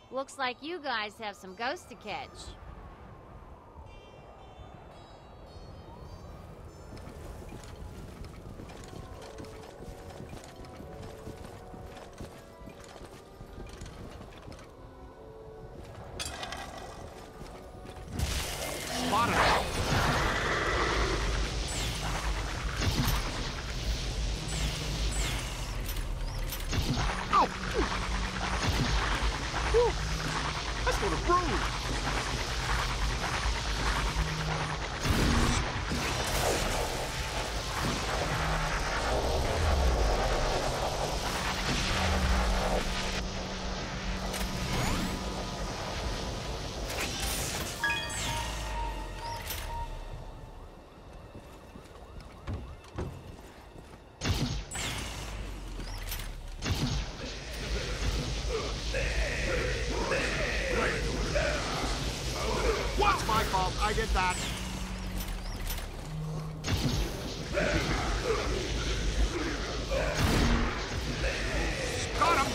Looks like you guys have some ghosts to catch. Spotted it. Ow! Whew. That's gonna bruise. What's my fault? I did that. Got him!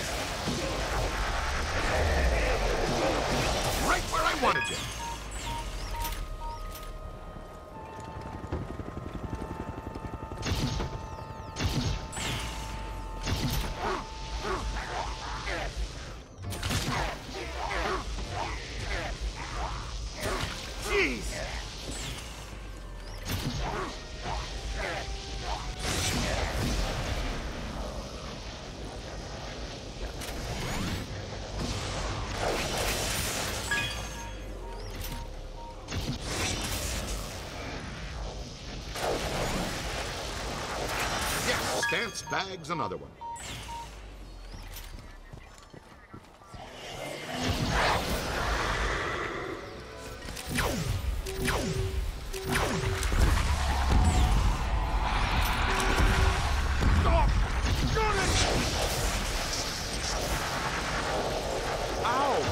Right where I wanted you. Jeez! Yes, Stance bags another one. Stop! Got it! Ow!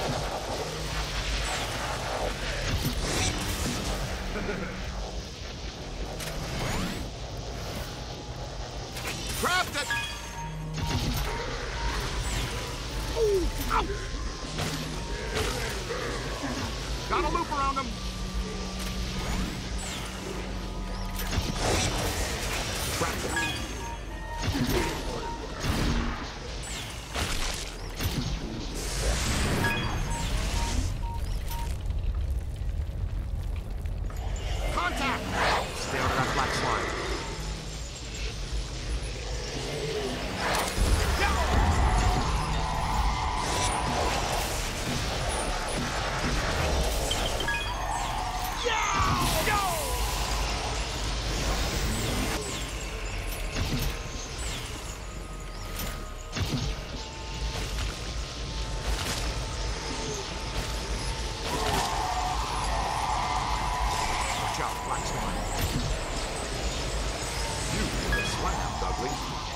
Grabbed it! Ooh! Ow! Got a loop around him. Trapped it. Contact! Stay out of that black slime. Watch out, black slime. You were slammed, ugly.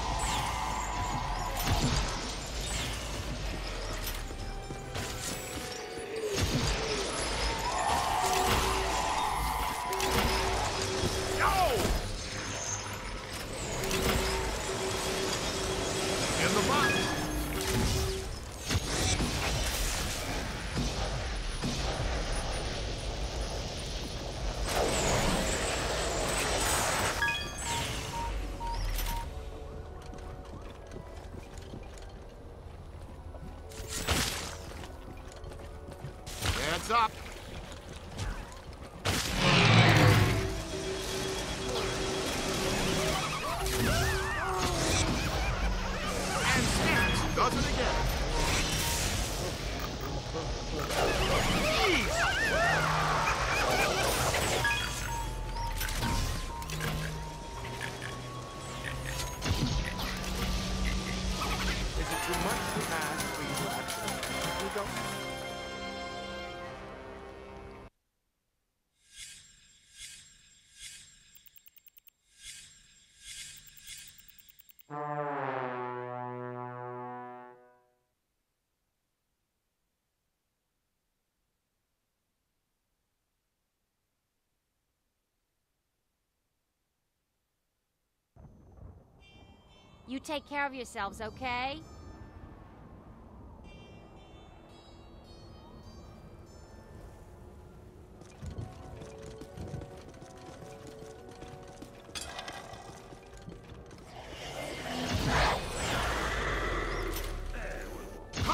No! In the box. Heads up. And Stance does it again. Is it too much to ask for you to actually go? You take care of yourselves, okay?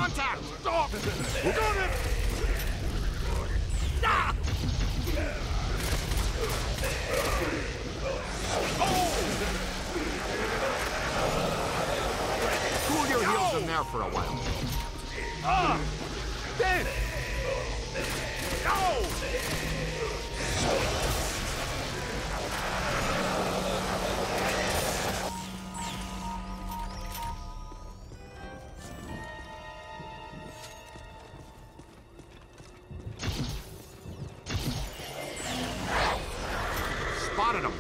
Contact! Stop! We're gonna... Ah! Cool your heels in there for a while. Ben! Go! Spotted him.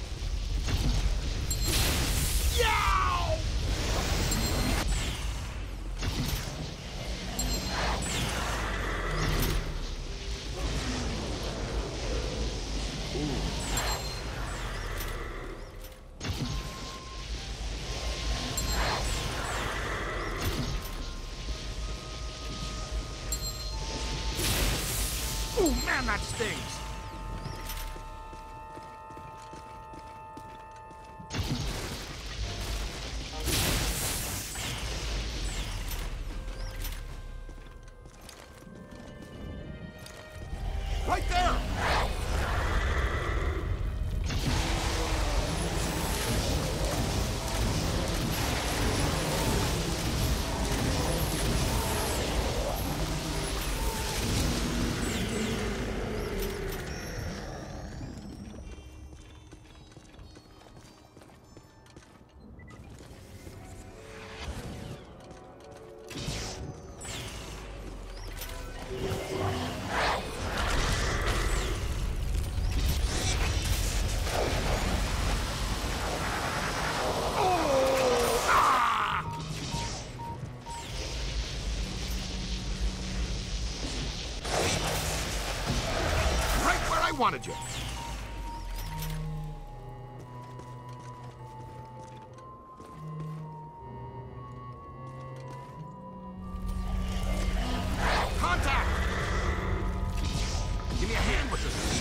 Ooh, man, that stings. Right there! I wanted you. Contact! Give me a hand with this.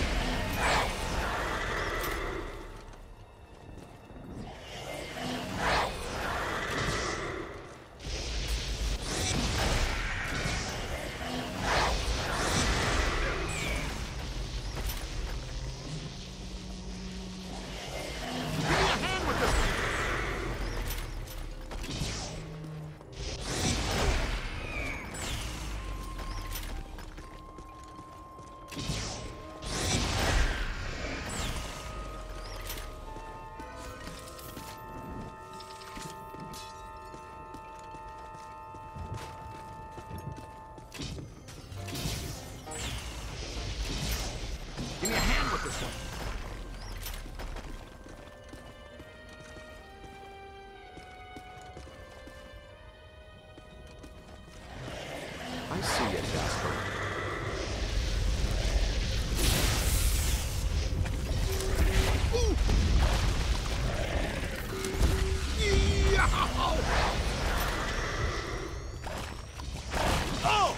Give me a hand with this one. I see you, Jasper. Ooh. Yow! Oh!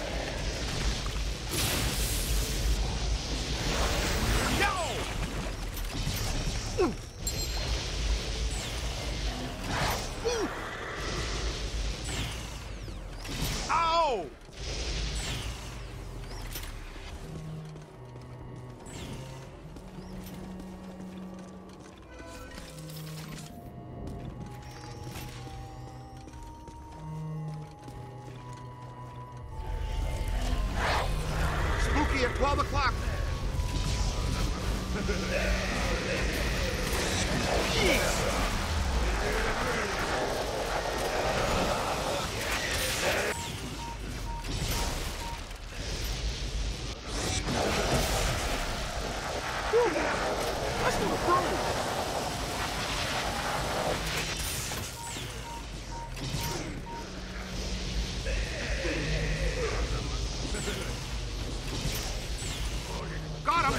Ow! Spooky at 12 o'clock. Let's do a prove! Got him!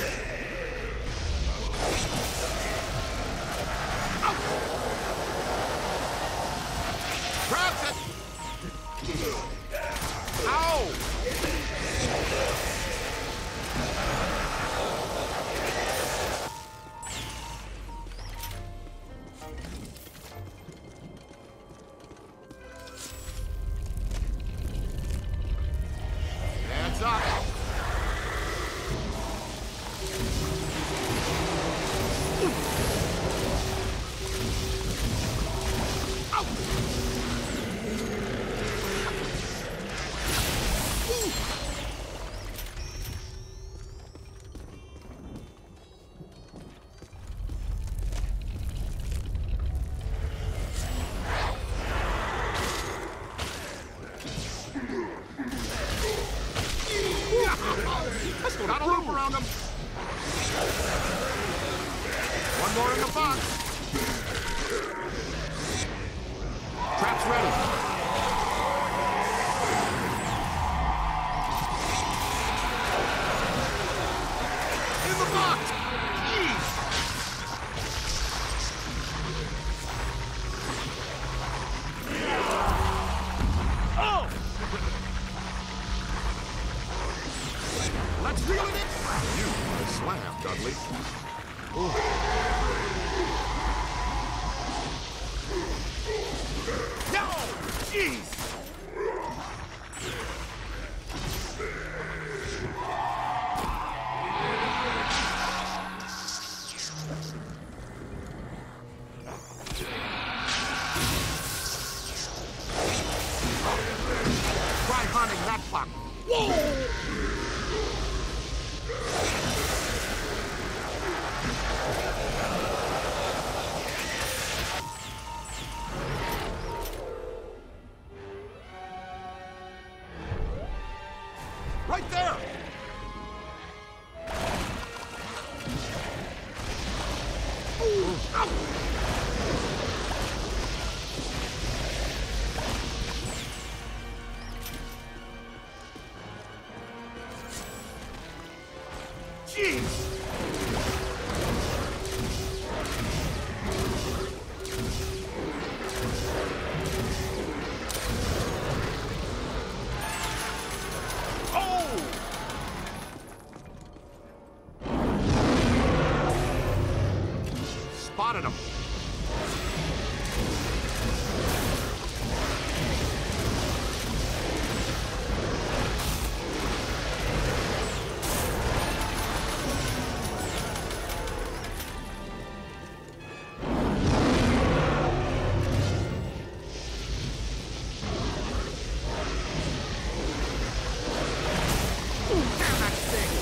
Out! Grabs it! Ow! That's gonna Got a loop prove. around him. One more in the box. Trap's ready. In the box. Jeez. Oh! Let's reel it in. You are a slam, Dudley. No! Jeez! Try hunting that buck. Right there! Jeez! Oh! Spotted him. Damn that thing!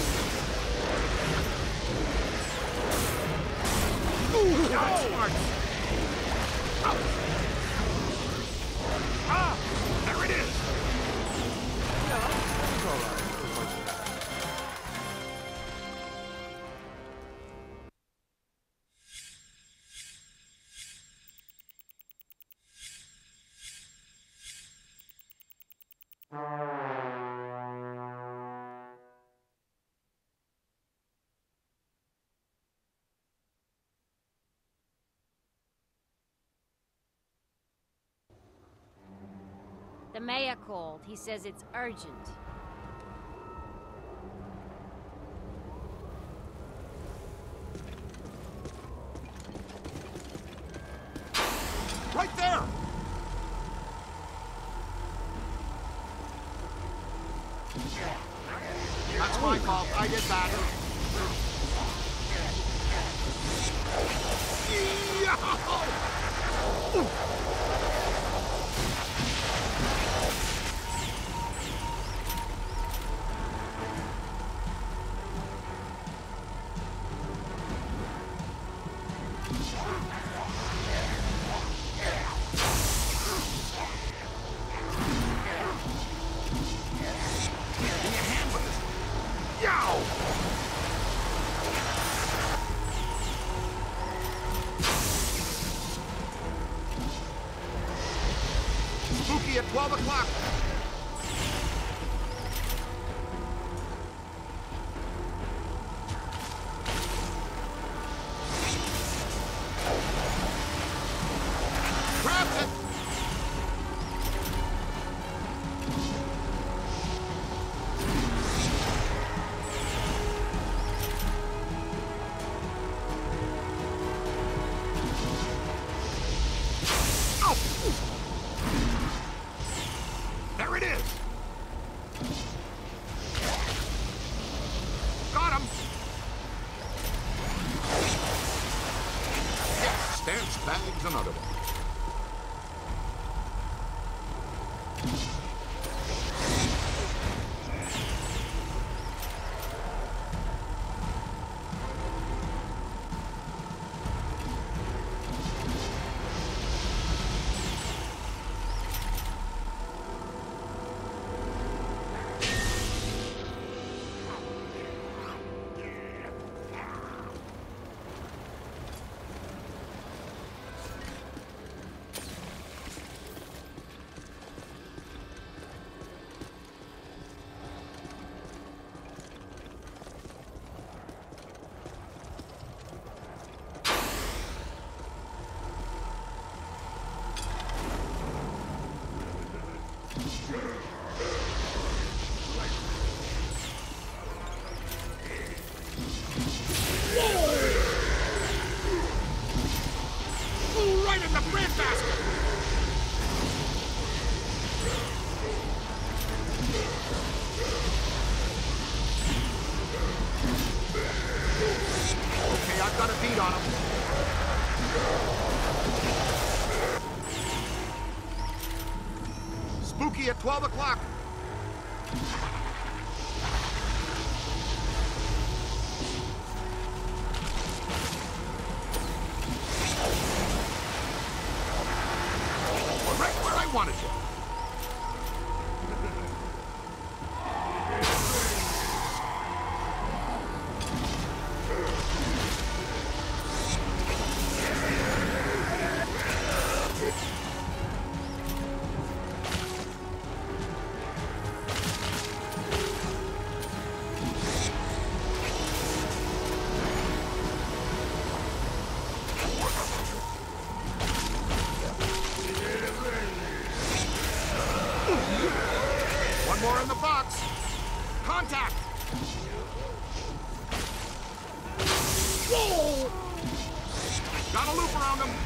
That's smart. Ah! There it is! It's all right. The mayor called. He says it's urgent. Right there! That's my fault. I did that. Give me a hand with this. Yow! Spooky at 12 o'clock. Grabs it. Oh! There it is. Got him. Yes, Stance bags another one. Flew right in the breadbasket! Okay, I've got a beat on him. Spooky at 12 o'clock. Right where I wanted you. One more in the box. Contact! Whoa! Got a loop around him.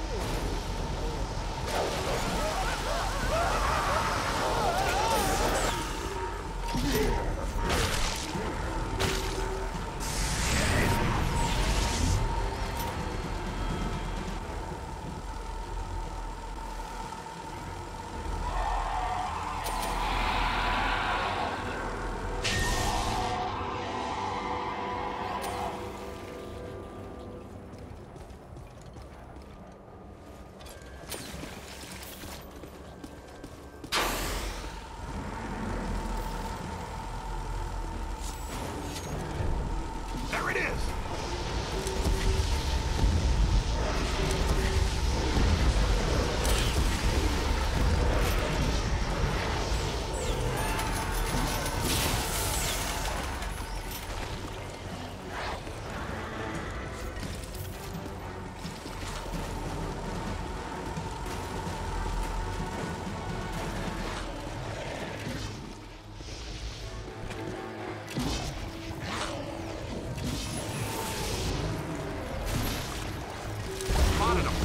There it is! Spotted him.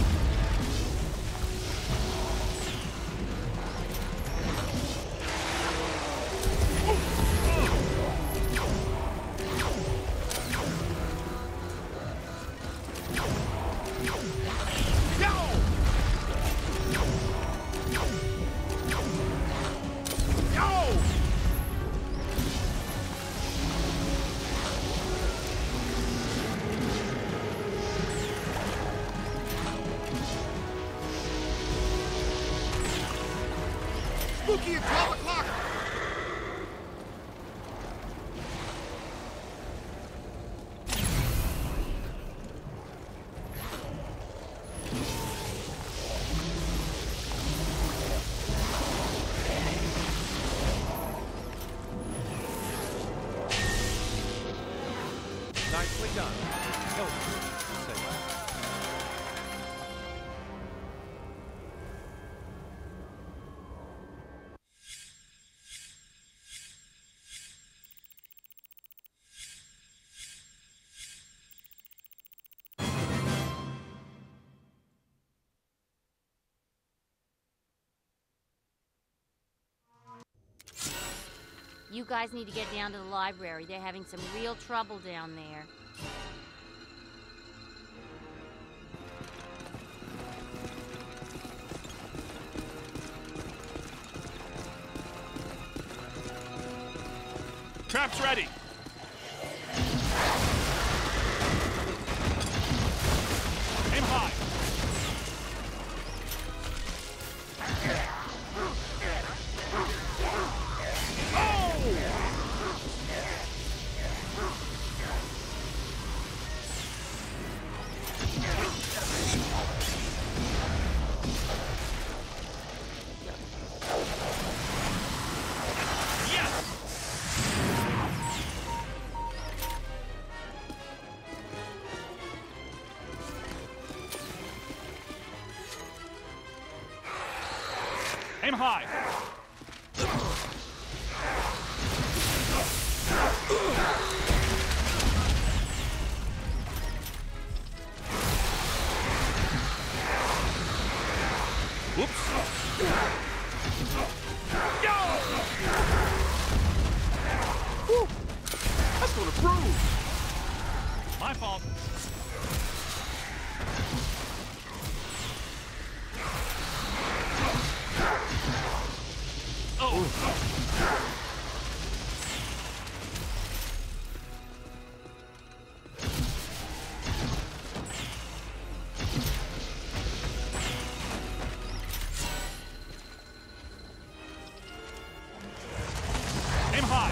Spooky at 12 o'clock! Nicely done. Say that. You guys need to get down to the library. They're having some real trouble down there. Traps ready. Aim high. Aim high. Whoops. Whew. That's gonna prove. My fault. Aim high.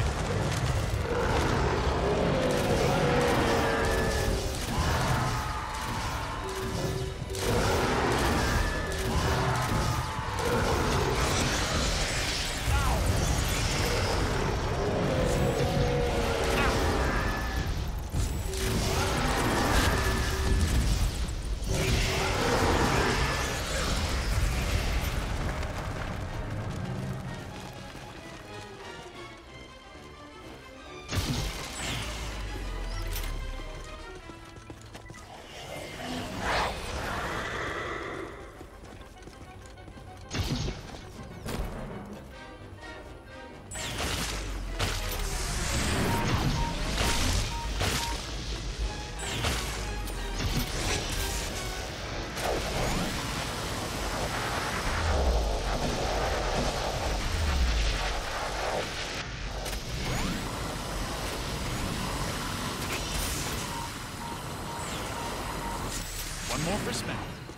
One more for Smack.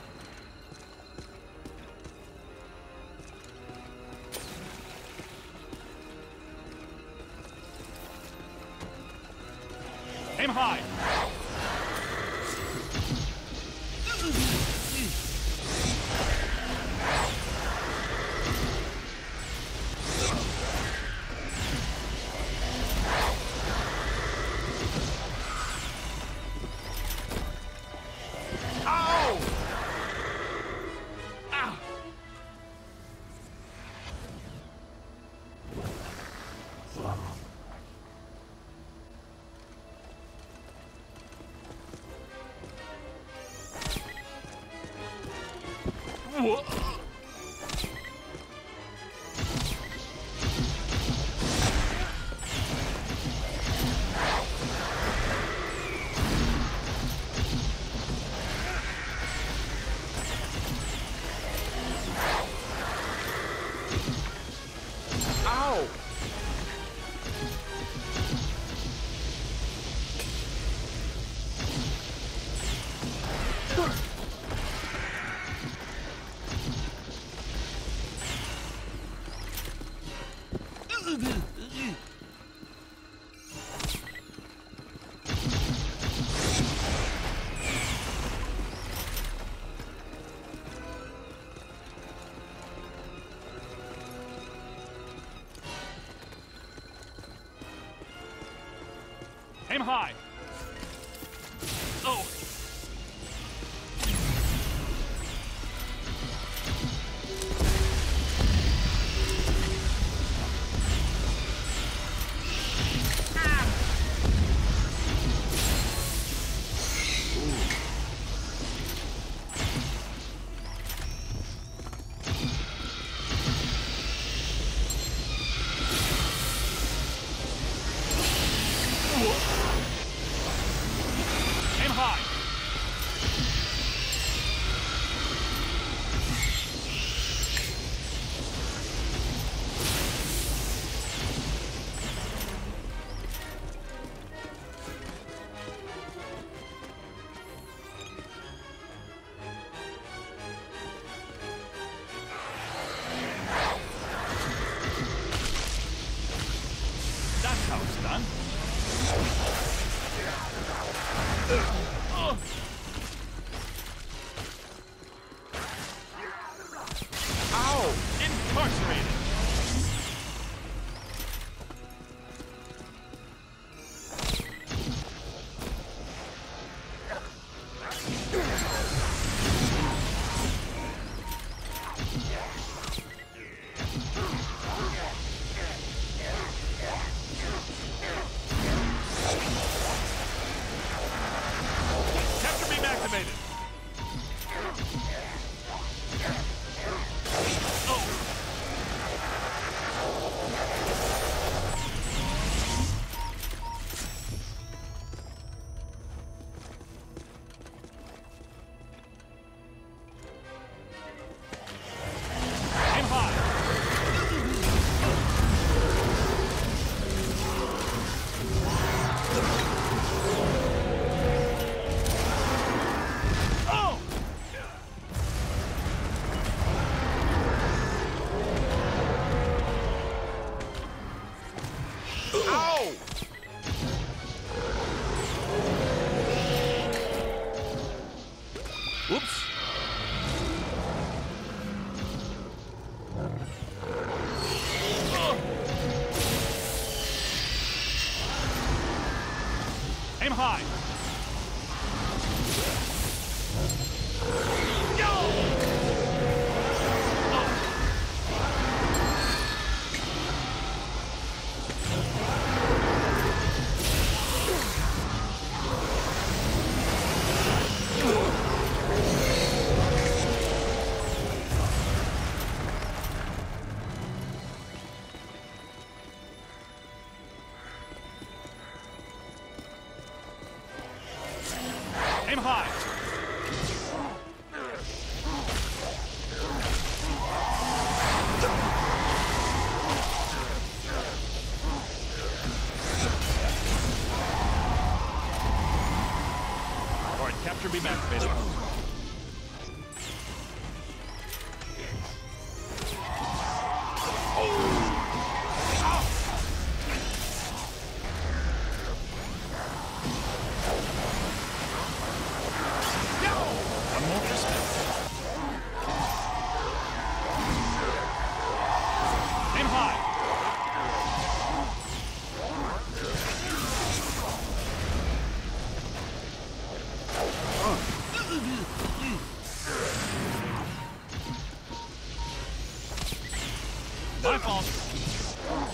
Aim high. Ow! Ah! Whoa. Ow! Aim high. Oh. Aim high. That's how it's done. Ow! Incarcerated. Aim high. Aim high. All right, capture beam activated. One more for spin. Aim high. My fault.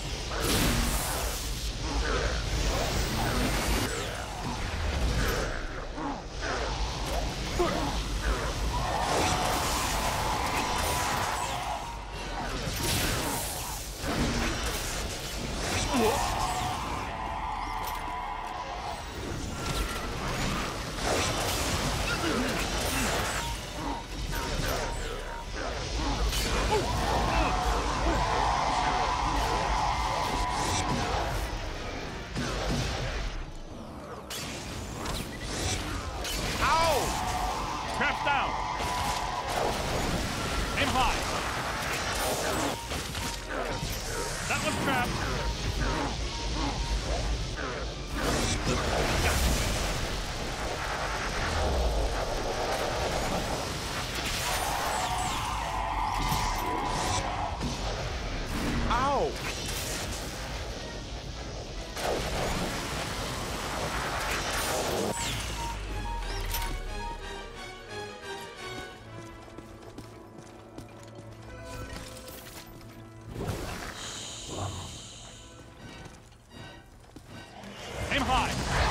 Trap's down. Aim high. That one's trapped. Ow! Aim high.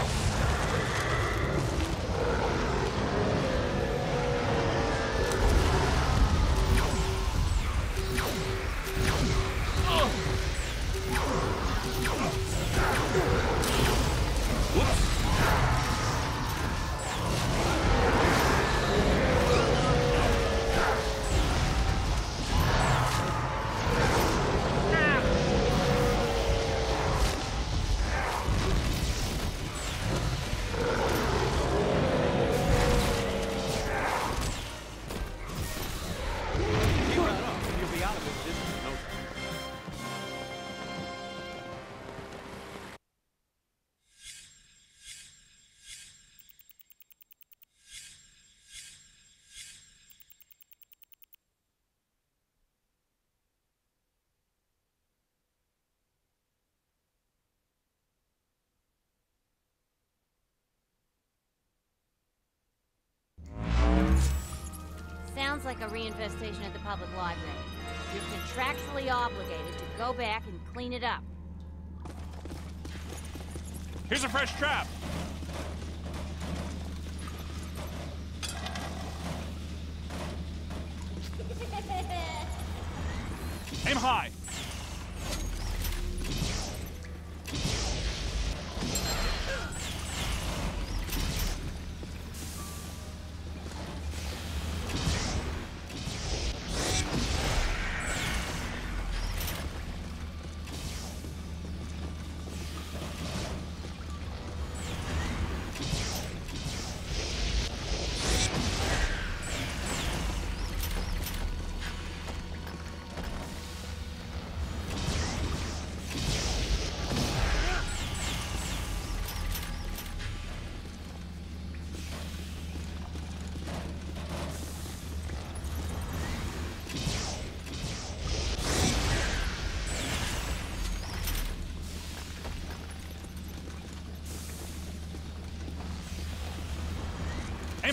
Sounds like a reinvestigation at the public library. You're contractually obligated to go back and clean it up. Here's a fresh trap. Aim high.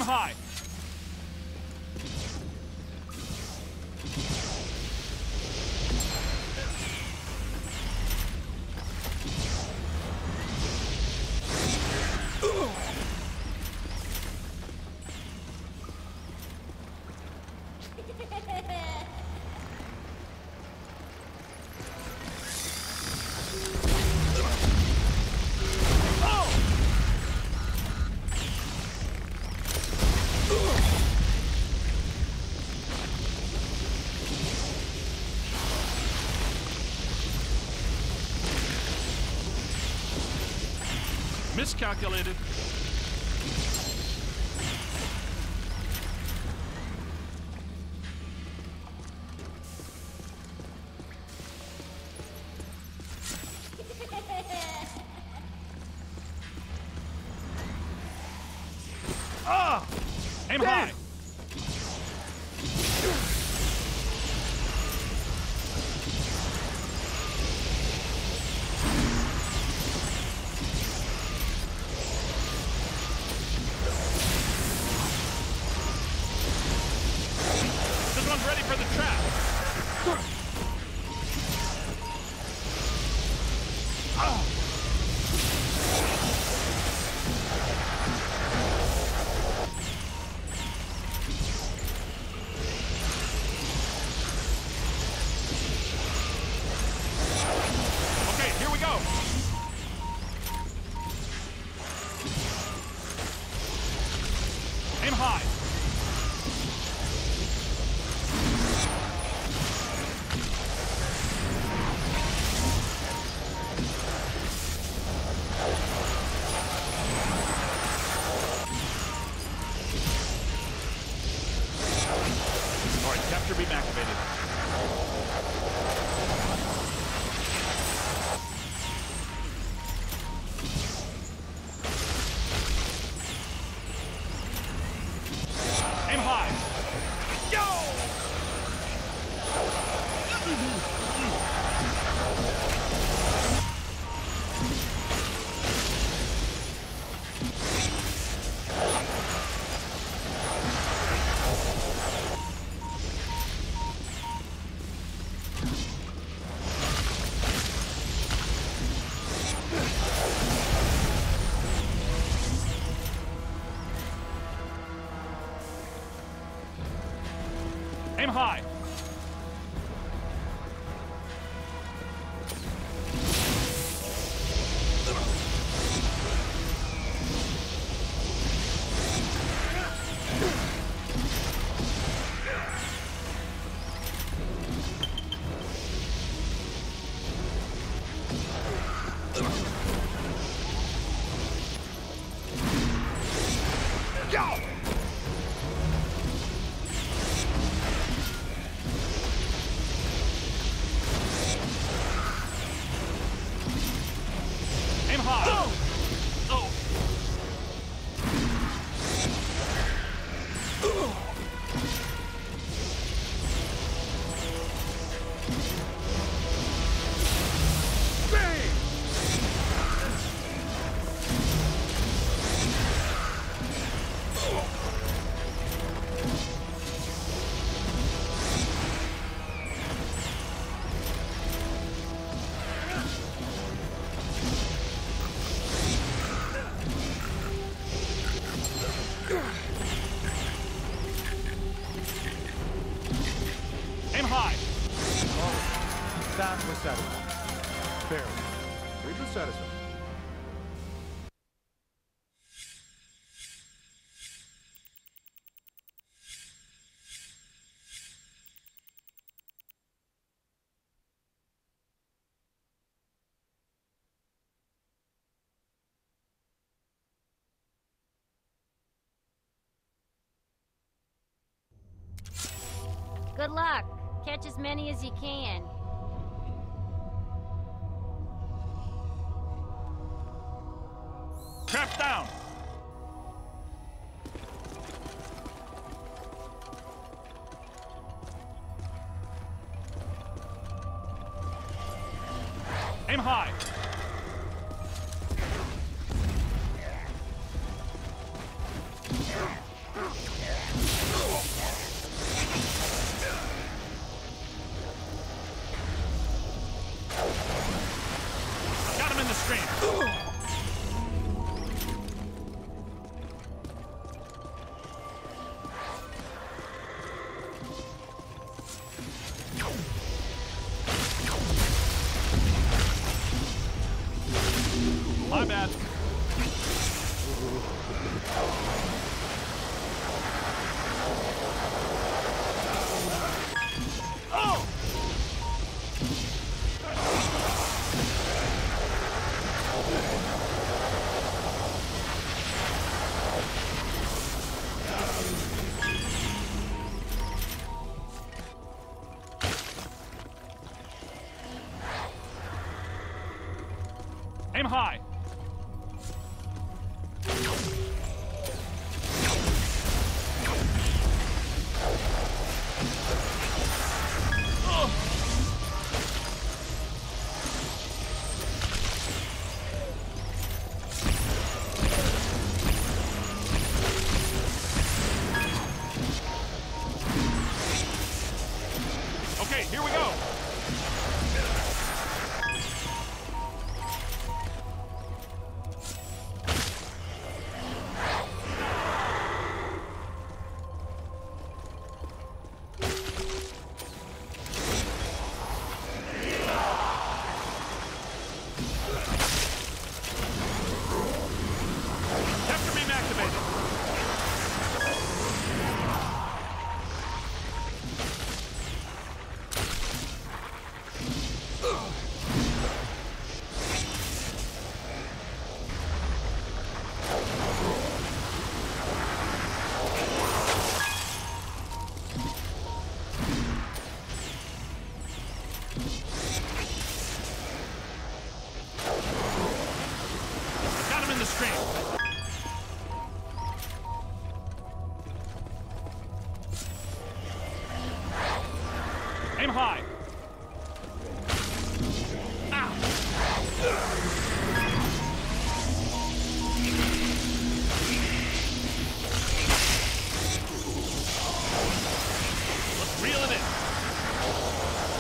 high. Miscalculated. Ah! Aim high. This one's ready for the trap. Okay, here we go. Aim high. All right, capture beam activated. Aim high. Aim high. Go! Aim high. Oh. Bang! Aim high. Oh, that was satisfying. Barely. We were satisfied. Good luck. Catch as many as you can. Trap down. Aim high. stream. My bad. Oh! Aim high. Okay, here we go. Capture beam activated. Got him in the stream. Aim high. Ow. Let's reel it in.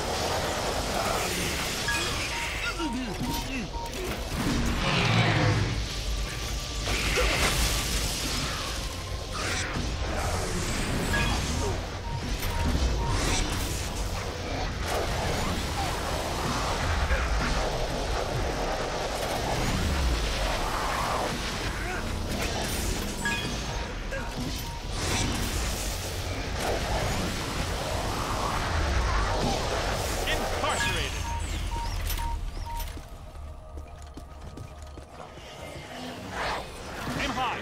Incarcerated. Aim high.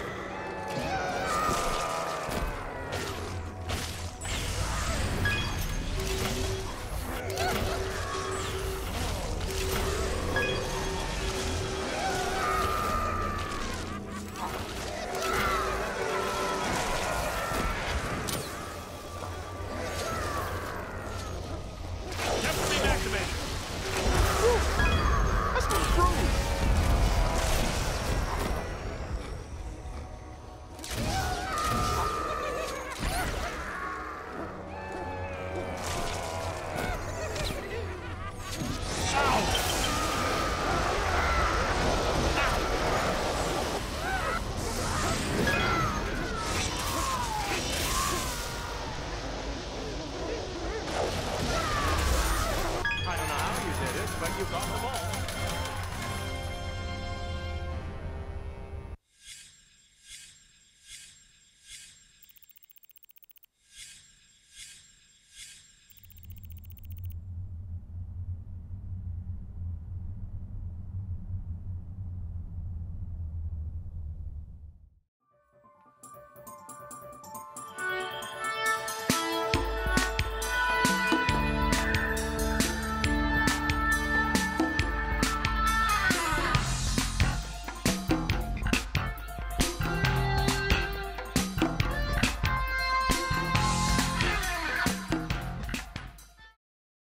Capture beam activated. That's no proof. I don't know how you did it, but you got them all.